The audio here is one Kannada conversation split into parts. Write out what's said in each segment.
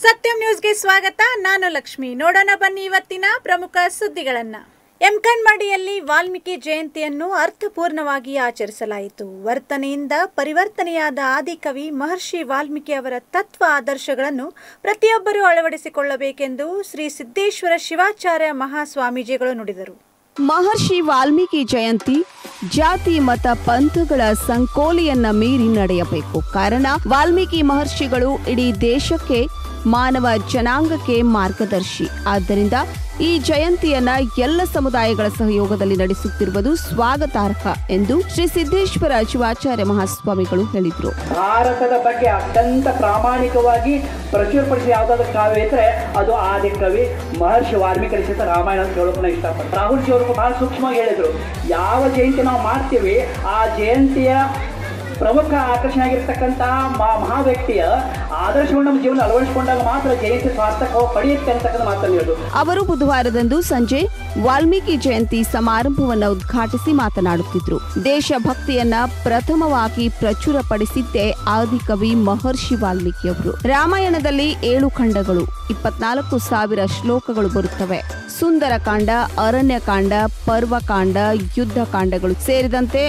ಸತ್ಯಂ ನ್ಯೂಸ್ಗೆ ಸ್ವಾಗತ. ನಾನು ಲಕ್ಷ್ಮಿ. ನೋಡೋಣ ಬನ್ನಿ ಇವತ್ತಿನ ಪ್ರಮುಖ ಸುದ್ದಿಗಳನ್ನ. ಎಮ್ಕನ್ಮಡಿಯಲ್ಲಿ ವಾಲ್ಮೀಕಿ ಜಯಂತಿಯನ್ನು ಅರ್ಥಪೂರ್ಣವಾಗಿ ಆಚರಿಸಲಾಯಿತು. ವರ್ತನೆಯಿಂದ ಪರಿವರ್ತನೆಯಾದ ಆದಿಕವಿ ಮಹರ್ಷಿ ವಾಲ್ಮೀಕಿ ಅವರ ತತ್ವ ಆದರ್ಶಗಳನ್ನು ಪ್ರತಿಯೊಬ್ಬರೂ ಅಳವಡಿಸಿಕೊಳ್ಳಬೇಕೆಂದು ಶ್ರೀ ಸಿದ್ದೇಶ್ವರ ಶಿವಾಚಾರ್ಯ ಮಹಾಸ್ವಾಮೀಜಿಗಳು ನುಡಿದರು. ಮಹರ್ಷಿ ವಾಲ್ಮೀಕಿ ಜಯಂತಿ ಜಾತಿ ಮತ ಪಂಥಗಳ ಸಂಕೋಲೆಯನ್ನ ಮೀರಿ ನಡೆಯಬೇಕು. ಕಾರಣ ವಾಲ್ಮೀಕಿ ಮಹರ್ಷಿಗಳು ಇಡೀ ದೇಶಕ್ಕೆ ಮಾನವ ಜನಾಂಗಕ್ಕೆ ಮಾರ್ಗದರ್ಶಿ. ಆದ್ದರಿಂದ ಈ ಜಯಂತಿಯನ್ನ ಎಲ್ಲ ಸಮುದಾಯಗಳ ಸಹಯೋಗದಲ್ಲಿ ನಡೆಸುತ್ತಿರುವುದು ಸ್ವಾಗತಾರ್ಹ ಎಂದು ಶ್ರೀ ಸಿದ್ದೇಶ್ವರ ಶಿವಾಚಾರ್ಯ ಮಹಾಸ್ವಾಮಿಗಳು ಹೇಳಿದರು. ಭಾರತದ ಬಗ್ಗೆ ಅತ್ಯಂತ ಪ್ರಾಮಾಣಿಕವಾಗಿ ಪ್ರಚುರಪಡಿಸಿ ಯಾವುದಾದ್ರೂ ಕಾವ್ಯ ಇದ್ರೆ ಅದು ಆದಿಕವಿ ಮಹರ್ಷಿ ವಾಲ್ಮೀಕಿ ರಚಿತ ರಾಮಾಯಣ ಅಂತ ಹೇಳೋಕೆ ಇಷ್ಟಪಡ್ತಾರೆ. ರಾಹುಲ್ ಜಿ ಅವರು ಬಹಳ ಸೂಕ್ಷ್ಮವಾಗಿ ಹೇಳಿದರು, ಯಾವ ಜಯಂತಿ ನಾವು ಮಾಡ್ತೀವಿ ಆ ಜಯಂತಿಯ ಪ್ರಮುಖ ಆಕರ್ಷಣೆ ಆಗಿರ್ತಕ್ಕಂಥ ಮಹಾ ವ್ಯಕ್ತಿಯ ಆದರ್ಶವನ್ನು ನಮ್ಮ ಜೀವನ ಅಳವಡಿಸಿಕೊಂಡಾಗ ಮಾತ್ರ ಜಯಂತಿ ಸಾರ್ಥಕ ಪಡೆಯುತ್ತೆ ಅಂತಕ್ಕಂಥ ಮಾತನ್ನು ಹೇಳಿದರು. ಅವರು ಬುಧವಾರದಂದು ಸಂಜೆ ವಾಲ್ಮೀಕಿ ಜಯಂತಿ ಸಮಾರಂಭವನ್ನು ಉದ್ಘಾಟಿಸಿ ಮಾತನಾಡುತ್ತಿದ್ದರು. ದೇಶಭಕ್ತಿಯನ್ನ ಪ್ರಥಮವಾಗಿ ಪ್ರಚುರಪಡಿಸಿದ್ದೇ ಆದಿಕವಿ ಮಹರ್ಷಿ ವಾಲ್ಮೀಕಿ ಅವರು. ರಾಮಾಯಣದಲ್ಲಿ 7 ಖಂಡಗಳು, 24,000 ಶ್ಲೋಕಗಳು ಬರುತ್ತವೆ. ಸುಂದರಕಾಂಡ, ಅರಣ್ಯಕಾಂಡ, ಪರ್ವಕಾಂಡ, ಯುದ್ಧಕಾಂಡಗಳು ಸೇರಿದಂತೆ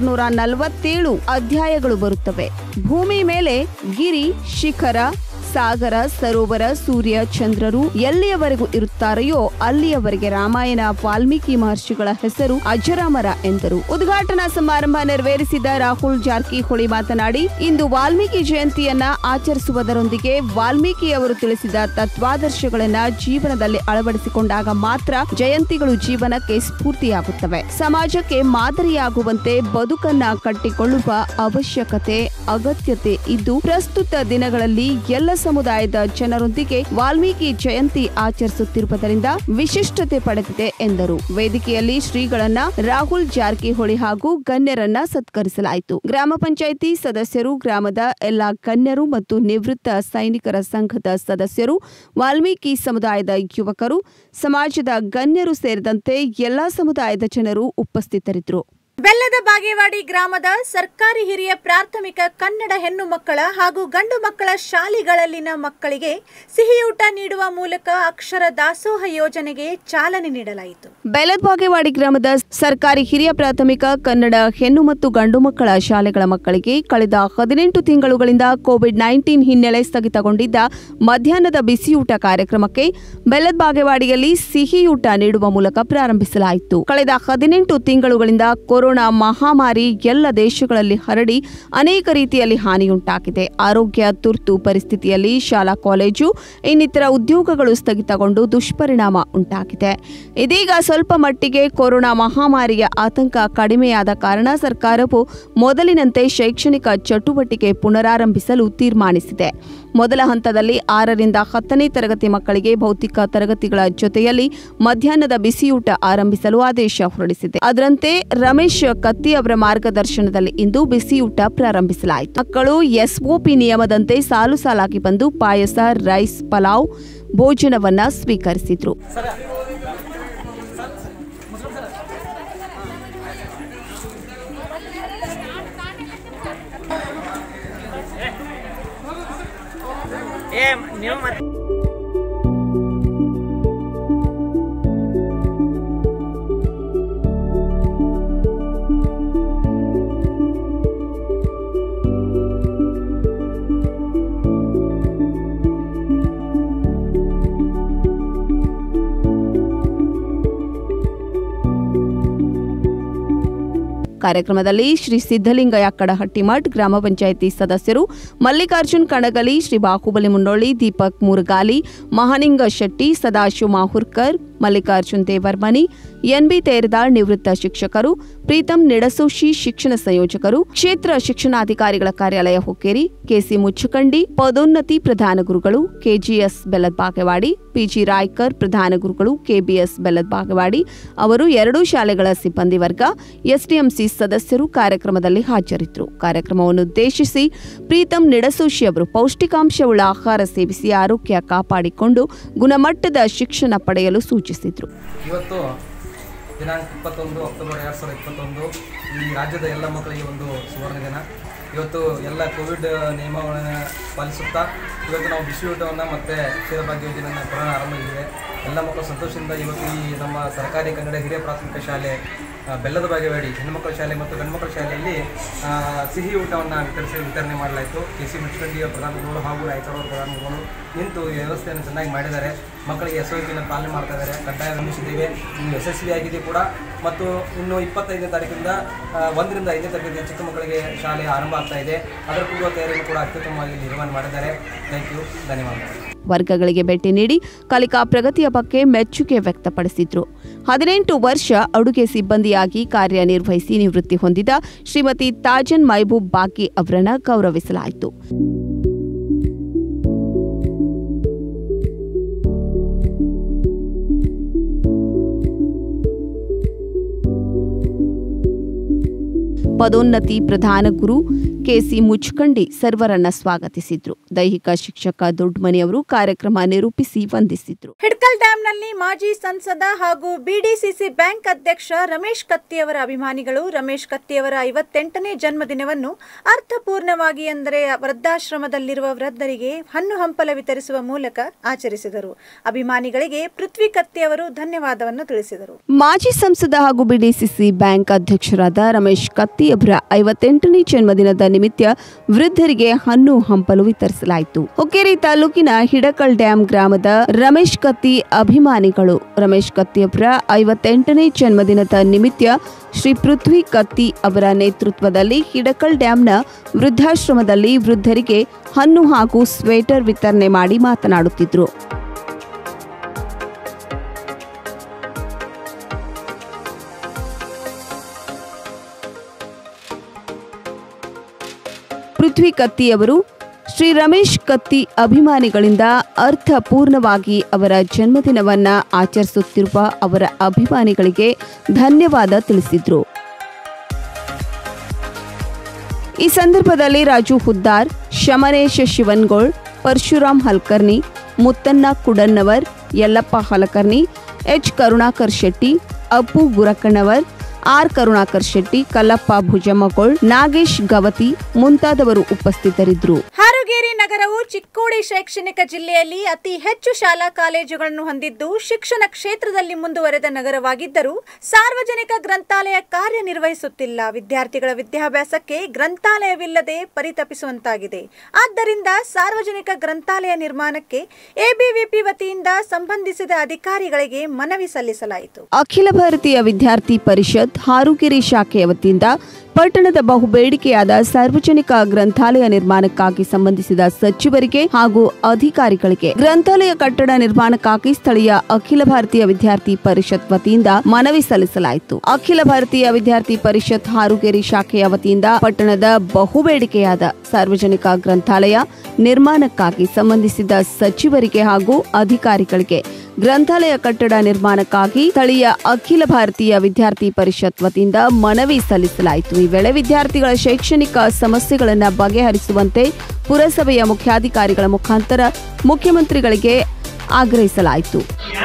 647 ಅಧ್ಯಾಯಗಳು ಬರುತ್ತವೆ. ಭೂಮಿ ಮೇಲೆ ಗಿರಿ, ಶಿಖರ, ಸಾಗರ, ಸರೋವರ, ಸೂರ್ಯ, ಚಂದ್ರರು ಎಲ್ಲಿಯವರೆಗೂ ಇರುತ್ತಾರೆಯೋ ಅಲ್ಲಿಯವರೆಗೆ ರಾಮಾಯಣ ವಾಲ್ಮೀಕಿ ಮಹರ್ಷಿಗಳ ಹೆಸರು ಅಜರಾಮರ ಎಂದರು. ಉದ್ಘಾಟನಾ ಸಮಾರಂಭ ನೆರವೇರಿಸಿದ ರಾಹುಲ್ ಜಾರಕಿಹೊಳಿ ಮಾತನಾಡಿ, ಇಂದು ವಾಲ್ಮೀಕಿ ಜಯಂತಿಯನ್ನ ಆಚರಿಸುವುದರೊಂದಿಗೆ ವಾಲ್ಮೀಕಿ ಅವರು ತಿಳಿಸಿದ ತತ್ವಾದರ್ಶಗಳನ್ನ ಜೀವನದಲ್ಲಿ ಅಳವಡಿಸಿಕೊಂಡಾಗ ಮಾತ್ರ ಜಯಂತಿಗಳು ಜೀವನಕ್ಕೆ ಸ್ಫೂರ್ತಿಯಾಗುತ್ತವೆ. ಸಮಾಜಕ್ಕೆ ಮಾದರಿಯಾಗುವಂತೆ ಬದುಕನ್ನ ಕಟ್ಟಿಕೊಳ್ಳುವ ಅವಶ್ಯಕತೆ, ಅಗತ್ಯತೆ ಇದ್ದು ಪ್ರಸ್ತುತ ದಿನಗಳಲ್ಲಿ ಎಲ್ಲ ಸಮುದಾಯದ ಜನರೊಂದಿಗೆ ವಾಲ್ಮೀಕಿ ಜಯಂತಿ ಆಚರಿಸುತ್ತಿರುವುದರಿಂದ ವಿಶಿಷ್ಟತೆ ಪಡೆದಿದೆ ಎಂದರು. ವೇದಿಕೆಯಲ್ಲಿ ಶ್ರೀಗಳನ್ನ ರಾಹುಲ್ ಜಾರಕಿಹೊಳಿ ಹಾಗೂ ಗಣ್ಯರನ್ನ ಸತ್ಕರಿಸಲಾಯಿತು. ಗ್ರಾಮ ಪಂಚಾಯಿತಿ ಸದಸ್ಯರು, ಗ್ರಾಮದ ಎಲ್ಲಾ ಗಣ್ಯರು ಮತ್ತು ನಿವೃತ್ತ ಸೈನಿಕರ ಸಂಘದ ಸದಸ್ಯರು, ವಾಲ್ಮೀಕಿ ಸಮುದಾಯದ ಯುವಕರು, ಸಮಾಜದ ಗಣ್ಯರು ಸೇರಿದಂತೆ ಎಲ್ಲಾ ಸಮುದಾಯದ ಜನರು ಉಪಸ್ಥಿತರಿದ್ದರು. ಬೆಲ್ಲದ ಬಾಗೇವಾಡಿ ಗ್ರಾಮದ ಸರ್ಕಾರಿ ಹಿರಿಯ ಪ್ರಾಥಮಿಕ ಕನ್ನಡ ಹೆಣ್ಣು ಮಕ್ಕಳ ಹಾಗೂ ಗಂಡು ಮಕ್ಕಳ ಶಾಲೆಗಳಲ್ಲಿನ ಮಕ್ಕಳಿಗೆ ಸಿಹಿಯೂಟ ನೀಡುವ ಮೂಲಕ ಅಕ್ಷರ ದಾಸೋಹ ಯೋಜನೆಗೆ ಚಾಲನೆ ನೀಡಲಾಯಿತು. ಬೆಲ್ಲದ ಬಾಗೇವಾಡಿ ಗ್ರಾಮದ ಸರ್ಕಾರಿ ಹಿರಿಯ ಪ್ರಾಥಮಿಕ ಕನ್ನಡ ಹೆಣ್ಣು ಮತ್ತು ಗಂಡು ಮಕ್ಕಳ ಶಾಲೆಗಳ ಮಕ್ಕಳಿಗೆ ಕಳೆದ 18 ತಿಂಗಳುಗಳಿಂದ ಕೋವಿಡ್-19 ಹಿನ್ನೆಲೆ ಸ್ಥಗಿತಗೊಂಡಿದ್ದ ಮಧ್ಯಾಹ್ನದ ಬಿಸಿಯೂಟ ಕಾರ್ಯಕ್ರಮಕ್ಕೆ ಬೆಲ್ಲದ ಬಾಗೇವಾಡಿಯಲ್ಲಿ ಸಿಹಿಯೂಟ ನೀಡುವ ಮೂಲಕ ಪ್ರಾರಂಭಿಸಲಾಯಿತು. ಕಳೆದ 18 ತಿಂಗಳುಗಳಿಂದ ಕೊರೋನಾ ಮಹಾಮಾರಿ ಎಲ್ಲ ದೇಶಗಳಲ್ಲಿ ಹರಡಿ ಅನೇಕ ರೀತಿಯಲ್ಲಿ ಹಾನಿಯುಂಟಾಗಿದೆ. ಆರೋಗ್ಯ ತುರ್ತು ಪರಿಸ್ಥಿತಿಯಲ್ಲಿ ಶಾಲಾ ಕಾಲೇಜು ಇನ್ನಿತರ ಉದ್ಯೋಗಗಳು ಸ್ಥಗಿತಗೊಂಡು ದುಷ್ಪರಿಣಾಮ ಉಂಟಾಗಿದೆ. ಇದೀಗ ಸ್ವಲ್ಪ ಮಟ್ಟಿಗೆ ಕೊರೋನಾ ಮಹಾಮಾರಿಯ ಆತಂಕ ಕಡಿಮೆಯಾದ ಕಾರಣ ಸರ್ಕಾರವು ಮೊದಲಿನಂತೆ ಶೈಕ್ಷಣಿಕ ಚಟುವಟಿಕೆ ಪುನರಾರಂಭಿಸಲು ತೀರ್ಮಾನಿಸಿದೆ. ಮೊದಲ ಹಂತದಲ್ಲಿ 6ರಿಂದ 10ನೇ ತರಗತಿ ಮಕ್ಕಳಿಗೆ ಭೌತಿಕ ತರಗತಿಗಳ ಜೊತೆಯಲ್ಲಿ ಮಧ್ಯಾಹ್ನದ ಬಿಸಿಯೂಟ ಆರಂಭಿಸಲು ಆದೇಶ ಹೊರಡಿಸಿದೆ. ಅದರಂತೆ ರಮೇಶ್ ಕತ್ತಿ ಅವರ ಮಾರ್ಗದರ್ಶನದಲ್ಲಿ ಇಂದು ಬಿಸಿಯೂಟ ಪ್ರಾರಂಭಿಸಲಾಯಿತು. ಮಕ್ಕಳು ಎಸ್ಒಪಿ ನಿಯಮದಂತೆ ಸಾಲು ಸಾಲಾಗಿ ಬಂದು ಪಾಯಸ, ರೈಸ್, ಪಲಾವ್ ಭೋಜನವನ್ನ ಸ್ವೀಕರಿಸಿದ್ರು. ಕಾರ್ಯಕ್ರಮದಲ್ಲಿ ಶ್ರೀ ಸಿದ್ದಲಿಂಗಯ್ಯ ಕಡಹಟ್ಟಿಮಠ್, ಗ್ರಾಮ ಪಂಚಾಯಿತಿ ಸದಸ್ಯರು ಮಲ್ಲಿಕಾರ್ಜುನ್ ಕಣಗಲಿ, ಶ್ರೀ ಬಾಹುಬಲಿ ಮುನ್ನೋಳಿ, ದೀಪಕ್ ಮುರುಗಾಲಿ, ಮಹಾನಿಂಗ ಶೆಟ್ಟಿ, ಸದಾಶಿವ ಮಾಹುರ್ಕರ್, ಮಲ್ಲಿಕಾರ್ಜುನ್ ದೇವರ್ಮನಿ, ಎನ್ಬಿ ತೇರದಾಳ್ ನಿವೃತ್ತ ಶಿಕ್ಷಕರು, ಪ್ರೀತಂ ನಿಡಸೋಶಿ ಶಿಕ್ಷಣ ಸಂಯೋಜಕರು, ಕ್ಷೇತ್ರ ಶಿಕ್ಷಣಾಧಿಕಾರಿಗಳ ಕಾರ್ಯಾಲಯ ಹುಕ್ಕೇರಿ, ಕೆಸಿ ಮುಚ್ಚಕಂಡಿ ಪದೋನ್ನತಿ ಪ್ರಧಾನ ಗುರುಗಳು, ಕೆಜಿಎಸ್ ಬೆಲ್ಲದ ಬಾಗೇವಾಡಿ, ಪಿಜಿ ರಾಯ್ಕರ್ ಪ್ರಧಾನ ಗುರುಗಳು, ಕೆಬಿಎಸ್ ಬೆಲ್ಲದ ಬಾಗೇವಾಡಿ ಅವರು 2 ಶಾಲೆಗಳ ಸಿಬ್ಬಂದಿ ವರ್ಗ, ಎಸ್ಡಿಎಂಸಿ ಸದಸ್ಯರು ಕಾರ್ಯಕ್ರಮದಲ್ಲಿ ಹಾಜರಿದ್ದರು. ಕಾರ್ಯಕ್ರಮವನ್ನು ಉದ್ದೇಶಿಸಿ ಪ್ರೀತಂ ನಿಡಸೋಶಿ ಅವರು ಪೌಷ್ಟಿಕಾಂಶವುಳ್ಳ ಆಹಾರ ಸೇವಿಸಿ ಆರೋಗ್ಯ ಕಾಪಾಡಿಕೊಂಡು ಗುಣಮಟ್ಟದ ಶಿಕ್ಷಣ ಪಡೆಯಲು ಸೂಚಿಸಿದರು. ಇವತ್ತು ದಿನಾಂಕ 21 ಅಕ್ಟೋಬರ್ 2021 ಈ ರಾಜ್ಯದ ಎಲ್ಲ ಮಕ್ಕಳಿಗೆ ಒಂದು ಸುವರ್ಣ ದಿನ. ಇವತ್ತು ಎಲ್ಲ ಕೋವಿಡ್ ನಿಯಮಗಳನ್ನು ಪಾಲಿಸುತ್ತಾ ಇವತ್ತು ನಾವು ಬಿಸಿ ಊಟವನ್ನು ಮತ್ತು ಕ್ಷೀರಭಾಗ್ಯ ಯೋಜನೆಯನ್ನು ಕೊರೋನಾ ಆರಂಭವಾಗಿದೆ. ಎಲ್ಲ ಮಕ್ಕಳು ಸಂತೋಷದಿಂದ ಇವತ್ತು ಈ ನಮ್ಮ ಸರ್ಕಾರಿ ಕನ್ನಡ ಹಿರಿಯ ಪ್ರಾಥಮಿಕ ಶಾಲೆ ಬೆಲ್ಲದ ಬಾಗೇವಾಡಿ ಹೆಣ್ಣುಮಕ್ಕಳ ಶಾಲೆ ಮತ್ತು ಗಂಡುಮಕ್ಕಳ ಶಾಲೆಯಲ್ಲಿ ಸಿಹಿ ಊಟವನ್ನು ವಿತರಣೆ ಮಾಡಲಾಯಿತು. ಕೆ ಸಿ ಮುಚ್ಚಕಂಡಿಯ ಪ್ರಧಾನಗಳು ಹಾಗೂ ರಾಯಚೂರು ಪ್ರಧಾನಗಳು ನಿಂತು ಈ ವ್ಯವಸ್ಥೆಯನ್ನು ಚೆನ್ನಾಗಿ ಮಾಡಿದ್ದಾರೆ. ಮಕ್ಕಳಿಗೆ SOP ಪಾಲನೆ ಮಾಡ್ತಾ ಇದ್ದಾರೆ. ಕಡ್ಡಾಯ ಗಮನಿಸಿದ್ದೇವೆ. ಇನ್ನು ಯಶಸ್ವಿಯಾಗಿದೆ ಕೂಡ. ಮತ್ತು ಇನ್ನು 25ನೇ ತಾರೀಕಿಂದ 1ರಿಂದ 5ನೇ ತರಗತಿ ಚಿಕ್ಕ ಮಕ್ಕಳಿಗೆ ಶಾಲೆ ಆರಂಭ ಆಗ್ತಾ ಇದೆ. ಅದರ ಪೂರ್ವ ತಯಾರಿಯನ್ನು ಕೂಡ ಅತ್ಯುತ್ತಮವಾಗಿ ನಿರ್ವಹಣೆ ಮಾಡಿದ್ದಾರೆ. ಥ್ಯಾಂಕ್ ಯು, ಧನ್ಯವಾದಗಳು. ವರ್ಗಗಳಿಗೆ ಭೇಟಿ ನೀಡಿ ಕಲಿಕಾ ಪ್ರಗತಿಯ ಬಗ್ಗೆ ಮೆಚ್ಚುಗೆ ವ್ಯಕ್ತಪಡಿಸಿದ್ರು. 18 ವರ್ಷ ಅಡುಗೆ ಸಿಬ್ಬಂದಿಯಾಗಿ ಕಾರ್ಯನಿರ್ವಹಿಸಿ ನಿವೃತ್ತಿ ಹೊಂದಿದ ಶ್ರೀಮತಿ ತಾಜನ್ ಮೈಬೂಬ್ ಬಾಕಿ ಅವರನ್ನ ಗೌರವಿಸಲಾಯಿತು. ಪದೋನ್ನತಿ ಪ್ರಧಾನ ಗುರು ಕೆಸಿ ಮುಚ್ಕಂಡಿ ಸರ್ವರನ್ನ ಸ್ವಾಗತಿಸಿದ್ರು. ದೈಹಿಕ ಶಿಕ್ಷಕ ದೊಡ್ಡಮನಿ ಅವರು ಕಾರ್ಯಕ್ರಮ ನಿರೂಪಿಸಿ ವಂದಿಸಿದ್ರು. ಹಿಡ್ಕಲ್ ಡ್ಯಾಂನಲ್ಲಿ ಮಾಜಿ ಸಂಸದ ಹಾಗೂ ಬಿಡಿಸಿಸಿ ಬ್ಯಾಂಕ್ ಅಧ್ಯಕ್ಷ ರಮೇಶ್ ಕತ್ತಿಯವರ ಅಭಿಮಾನಿಗಳು ರಮೇಶ್ ಕತ್ತಿಯವರ 58ನೇ ಜನ್ಮದಿನವನ್ನು ಅರ್ಥಪೂರ್ಣವಾಗಿ ಅಂದರೆ ವೃದ್ಧಾಶ್ರಮದಲ್ಲಿರುವ ವೃದ್ಧರಿಗೆ ಹಣ್ಣು ಹಂಪಲ ವಿತರಿಸುವ ಮೂಲಕ ಆಚರಿಸಿದರು. ಅಭಿಮಾನಿಗಳಿಗೆ ಪೃಥ್ವಿ ಕತ್ತಿಯವರು ಧನ್ಯವಾದವನ್ನು ತಿಳಿಸಿದರು. ಮಾಜಿ ಸಂಸದ ಹಾಗೂ ಬಿಡಿಸಿಸಿ ಬ್ಯಾಂಕ್ ಅಧ್ಯಕ್ಷರಾದ ರಮೇಶ್ ಕತ್ತಿ ಅವರ 58ನೇ ಜನ್ಮದಿನದ ನಿಮಿತ್ತ ವೃದ್ಧರಿಗೆ ಹಣ್ಣು ಹಂಪಲು ವಿತರಿಸಲಾಯಿತು. ಹುಕ್ಕೇರಿ ತಾಲೂಕಿನ ಹಿಡಕಲ್ ಡ್ಯಾಂ ಗ್ರಾಮದ ರಮೇಶ್ ಕತ್ತಿ ಅಭಿಮಾನಿಗಳು ರಮೇಶ್ ಕತ್ತಿ ಅವರ 58ನೇ ಜನ್ಮದಿನದ ನಿಮಿತ್ತ ಶ್ರೀ ಪೃಥ್ವಿ ಕತ್ತಿ ಅವರ ನೇತೃತ್ವದಲ್ಲಿ ಹಿಡಕಲ್ ಡ್ಯಾಂನ ವೃದ್ಧಾಶ್ರಮದಲ್ಲಿ ವೃದ್ಧರಿಗೆ ಹಣ್ಣು ಹಾಗೂ ಸ್ವೇಟರ್ ವಿತರಣೆ ಮಾಡಿ ಮಾತನಾಡುತ್ತಿದ್ದರು. ಪೃಥ್ವಿ ಕತ್ತಿ ಅವರು ಶ್ರೀ ರಮೇಶ್ ಕತ್ತಿ ಅಭಿಮಾನಿಗಳಿಂದ ಅರ್ಥಪೂರ್ಣವಾಗಿ ಅವರ ಜನ್ಮದಿನವನ್ನ ಆಚರಿಸುತ್ತಿರುವ ಅವರ ಅಭಿಮಾನಿಗಳಿಗೆ ಧನ್ಯವಾದ ತಿಳಿಸಿದ್ರು. ಈ ಸಂದರ್ಭದಲ್ಲಿ ರಾಜು ಹುದ್ದಾರ್, ಶಮನೇಶ ಶಿವನ್ಗೋಳ್, ಪರಶುರಾಮ್ ಹಲ್ಕರ್ನಿ, ಮುತ್ತನ್ನ ಕುಡನ್ನವರ್, ಯಲ್ಲಪ್ಪ ಹಲಕರ್ನಿ, ಎಚ್ ಕರುಣಾಕರ್ ಶೆಟ್ಟಿ, ಅಪ್ಪು ಗುರಕಣ್ಣವರ್, ಆರ್ ಕರುಣಾಕರ್ ಶೆಟ್ಟಿ, ಕಲ್ಲಪ್ಪ ಭುಜಮ್ಮಗೋಳ್, ನಾಗೇಶ್ ಗವತಿ ಮುಂತಾದವರು ಉಪಸ್ಥಿತರಿದ್ದರು. ಹಾರೋಗೇರಿ ನಗರವು ಚಿಕ್ಕೋಡಿ ಶೈಕ್ಷಣಿಕ ಜಿಲ್ಲೆಯಲ್ಲಿ ಅತಿ ಹೆಚ್ಚು ಶಾಲಾ ಕಾಲೇಜುಗಳನ್ನು ಹೊಂದಿದ್ದು ಶಿಕ್ಷಣ ಕ್ಷೇತ್ರದಲ್ಲಿ ಮುಂದುವರೆದ ನಗರವಾಗಿದ್ದರೂ ಸಾರ್ವಜನಿಕ ಗ್ರಂಥಾಲಯ ಕಾರ್ಯನಿರ್ವಹಿಸುತ್ತಿಲ್ಲ. ವಿದ್ಯಾರ್ಥಿಗಳ ವಿದ್ಯಾಭ್ಯಾಸಕ್ಕೆ ಗ್ರಂಥಾಲಯವಿಲ್ಲದೆ ಪರಿತಪಿಸುವಂತಾಗಿದೆ. ಆದ್ದರಿಂದ ಸಾರ್ವಜನಿಕ ಗ್ರಂಥಾಲಯ ನಿರ್ಮಾಣಕ್ಕೆ ಎಬಿವಿಪಿ ವತಿಯಿಂದ ಸಂಬಂಧಿಸಿದ ಅಧಿಕಾರಿಗಳಿಗೆ ಮನವಿ ಸಲ್ಲಿಸಲಾಯಿತು. ಅಖಿಲ ಭಾರತೀಯ ವಿದ್ಯಾರ್ಥಿ ಪರಿಷತ್ ಹಾರೋಗೇರಿ ಶಾಖೆಯ ವತಿಯಿಂದ ಪಟ್ಟಣದ ಬಹುಬೇಡಿಕೆಯಾದ ಸಾರ್ವಜನಿಕ ಗ್ರಂಥಾಲಯ ನಿರ್ಮಾಣಕ್ಕಾಗಿ ಸಂಬಂಧಿಸಿದ ಸಚಿವರಿಗೆ ಹಾಗೂ ಅಧಿಕಾರಿಗಳಿಗೆ ಗ್ರಂಥಾಲಯ ಕಟ್ಟಡ ನಿರ್ಮಾಣಕ್ಕಾಗಿ ಸ್ಥಳೀಯ ಅಖಿಲ ಭಾರತೀಯ ವಿದ್ಯಾರ್ಥಿ ಪರಿಷತ್ ವತಿಯಿಂದ ಮನವಿ ಸಲ್ಲಿಸಲಾಯಿತು. ಅಖಿಲ ಭಾರತೀಯ ವಿದ್ಯಾರ್ಥಿ ಪರಿಷತ್ ಹಾರೋಗೇರಿ ಶಾಖೆಯ ವತಿಯಿಂದ ಪಟ್ಟಣದ ಬಹುಬೇಡಿಕೆಯಾದ ಸಾರ್ವಜನಿಕ ಗ್ರಂಥಾಲಯ ನಿರ್ಮಾಣಕ್ಕಾಗಿ ಸಂಬಂಧಿಸಿದ ಸಚಿವರಿಗೆ ಹಾಗೂ ಅಧಿಕಾರಿಗಳಿಗೆ ಗ್ರಂಥಾಲಯ ಕಟ್ಟಡ ನಿರ್ಮಾಣಕ್ಕಾಗಿ ಸ್ಥಳೀಯ ಅಖಿಲ ಭಾರತೀಯ ವಿದ್ಯಾರ್ಥಿ ಪರಿಷತ್ ವತಿಯಿಂದ ಮನವಿ ಸಲ್ಲಿಸಲಾಯಿತು. ಈ ವೇಳೆ ವಿದ್ಯಾರ್ಥಿಗಳ ಶೈಕ್ಷಣಿಕ ಸಮಸ್ಯೆಗಳನ್ನು ಬಗೆಹರಿಸುವಂತೆ ಪುರಸಭೆಯ ಮುಖ್ಯಾಧಿಕಾರಿಗಳ ಮುಖಾಂತರ ಮುಖ್ಯಮಂತ್ರಿಗಳಿಗೆ ಆಗ್ರಹಿಸಲಾಯಿತು.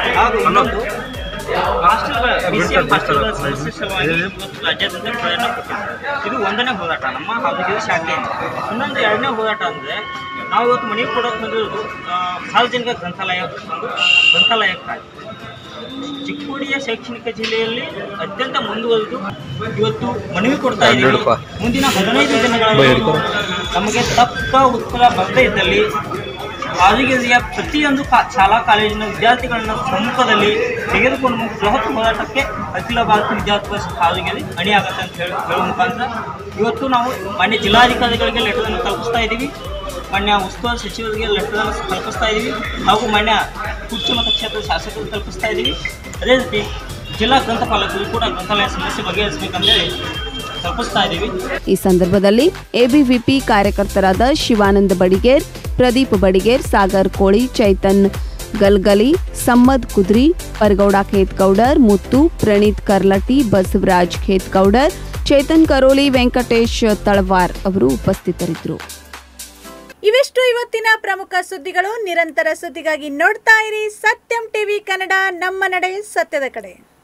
ಇದು ಒಂದನೇ ಹೋರಾಟ ನಮ್ಮ ಹಾವೇರಿ ಶಾಖೆಯಿಂದ. ಇನ್ನೊಂದು ಎರಡನೇ ಹೋರಾಟ ಅಂದರೆ ನಾವು ಇವತ್ತು ಮನೆಗೆ ಕೊಡೋಕೆ ಬಂದಿರೋದು ಸಾರ್ವಜನಿಕ ಗ್ರಂಥಾಲಯಕ್ಕಾಗಿ. ಚಿಕ್ಕೋಡಿಯ ಶೈಕ್ಷಣಿಕ ಜಿಲ್ಲೆಯಲ್ಲಿ ಅತ್ಯಂತ ಮುಂದುವರೆದು ಇವತ್ತು ಮನವಿ ಕೊಡ್ತಾ ಇದ್ದೀವಿ. ಮುಂದಿನ 15 ದಿನಗಳಲ್ಲಿ ನಮಗೆ ತಕ್ಕ ಉತ್ತರ ಬರದೇ ಇದ್ದಲ್ಲಿ ಹಾವೇರಿಯ ಪ್ರತಿಯೊಂದು ಶಾಲಾ ಕಾಲೇಜಿನ ವಿದ್ಯಾರ್ಥಿಗಳನ್ನ ಸಮ್ಮುಖದಲ್ಲಿ ತೆಗೆದುಕೊಂಡು ಬೃಹತ್ ಹೋರಾಟಕ್ಕೆ ಅಖಿಲ ಭಾರತ ವಿದ್ಯಾರ್ಥಿ ಪರಿಷತ್ ಹಾವೇರಿ ಅಣಿಯಾಗತ್ತೆ ಅಂತ ಹೇಳುವ ಮುಖಾಂತರ ಇವತ್ತು ನಾವು ಮಾನ್ಯ ಜಿಲ್ಲಾಧಿಕಾರಿಗಳಿಗೆ ಲೆಟರನ್ನು ತಲುಪಿಸ್ತಾ ಇದ್ದೀವಿ. ಮಾನ್ಯ ಉಸ್ತುವಾರಿ ಸಚಿವರಿಗೆ ಲೆಟರನ್ನು ತಲುಪಿಸ್ತಾ ಇದ್ದೀವಿ ಹಾಗೂ ಮಾನ್ಯ ಕುರ್ಚಿ ಮತಕ್ಷೇತ್ರದ ಶಾಸಕರಿಗೆ ತಲುಪಿಸ್ತಾ ಇದ್ದೀವಿ. ಅದೇ ರೀತಿ ಜಿಲ್ಲಾ ಗ್ರಂಥಪಾಲಕರು ಕೂಡ ಗ್ರಂಥಾಲಯ ಸಮಸ್ಯೆ ಬಗೆಹರಿಸಬೇಕಂತೇಳಿ ತಲುಪಿಸ್ತಾ ಇದ್ದೀವಿ. ಈ ಸಂದರ್ಭದಲ್ಲಿ ಎಬಿವಿಪಿ ಕಾರ್ಯಕರ್ತರಾದ ಶಿವಾನಂದ ಬಡಿಗೇರ್, ಪ್ರದೀಪ್ ಬಡಿಗೇರ್, ಸಾಗರ್ ಕೋಳಿ, ಚೈತನ್ ಗಲ್ಗಲಿ, ಸಮ್ಮದ್ ಕುದ್ರಿ, ಪರಗೌಡ ಖೇತ್ಗೌಡರ್, ಮುತ್ತು, ಪ್ರಣೀತ್ ಕರ್ಲಟಿ, ಬಸವರಾಜ್ ಖೇತ್ಗೌಡರ್, ಚೇತನ್ ಕರೋಲಿ, ವೆಂಕಟೇಶ್ ತಳವಾರ್ ಅವರು ಉಪಸ್ಥಿತರಿದ್ದರು. ಇವೆಷ್ಟು ಇವತ್ತಿನ ಪ್ರಮುಖ ಸುದ್ದಿಗಳು. ನಿರಂತರ ಸುದ್ದಿಗಾಗಿ ನೋಡ್ತಾ ಇರಿ ಸತ್ಯಂ ಟಿವಿ ಕನ್ನಡ, ನಮ್ಮ ನಡೆ ಸತ್ಯದ ಕಡೆ.